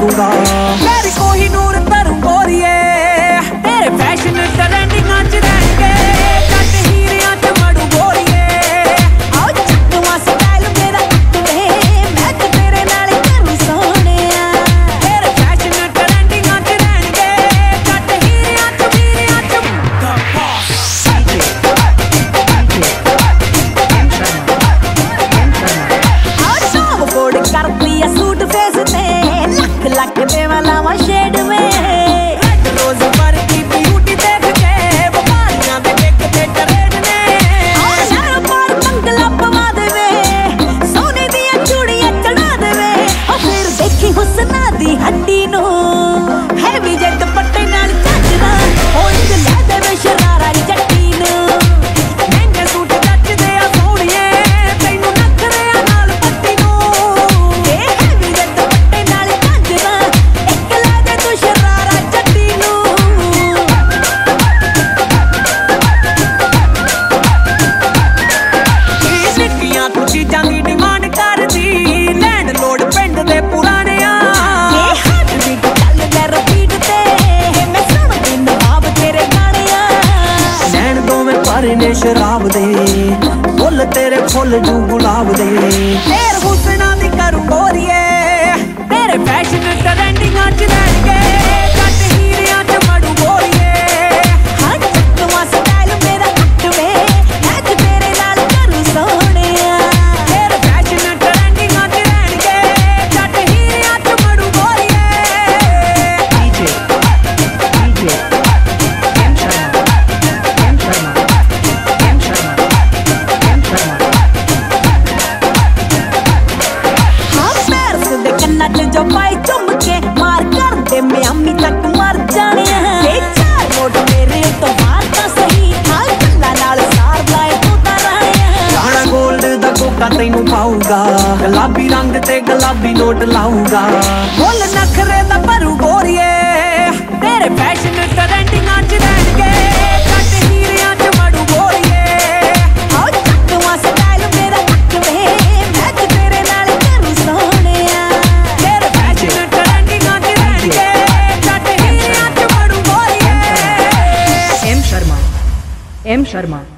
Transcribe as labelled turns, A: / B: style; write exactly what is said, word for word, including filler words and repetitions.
A: दूंगा। मेरी कोहिनूर तरू गोरिए तेरे फैशन ट्रेंडिंगां च रहणगे, कट हीरियां च मड़ू गोरिए आओ चकवा स्टाइल मेरा अटवे, मैं ते तेरे नाल करूं सोहणिया। तेरे फैशन ट्रेंडिंगां च रहणगे, कट हीरियां च हीरियां च द बॉस। करती है सूट फेस ते लख लख देवा लावा शेड में, रोज पर की ब्यूटी देख के व्यापारियां दे टेक ते ट्रेड ने शहर पर मंगला पवा देवे, सोने दी चूड़ियां चढ़ा देवे और फिर देखी हुस्ना दी हड्डी नो हैवी जे दुपट्टे नाल चजदा ओ इंज लै देवे शरारा जट्टी नो। महंगे सूट जचदे आ सोहणिए तैनू नखरे नाल पट्टी नो, चीज़ां दी डिमांड करदी लैंड लोड पिंड दे पुराने रिपीट ते मैं सुनदी नवाब तेरे गाने लैंड दोवें भरे ने शराब दे, फुल तेरे फुल जू गुलाब दे। तेरे हुस्ना दी करूं गोरिए तेरे फैशन ट्रेंडिंगां च रहणगे, कट हीरियां च मड़ू गोरिए हाँ चकवा स्टाइल मेरा अटवे, मैं ते तेरे नाल करूं सोहणिया। जो पाई चुम के मार कर दे मैं अम्मी तक मर जाने हैं, चार नोट मेरे तो मार ता सही था गल्ला नाल सार लाए तू तारा राणा गोल्ड दा कोका तैनू पाऊंगा, गुलाबी रंग ते गुलाबी नोट लाऊंगा। बोल नखरे दा भरू गोरिए तेरे फैशन ट्रेंडिंगां च रहणगे, कट हीरियां च मड़ू गोरिए आओ चकवा स्टाइल मेरा अटवे, मैं ते तेरे नाल करूं सोहणिया।
B: M Sharma M Sharma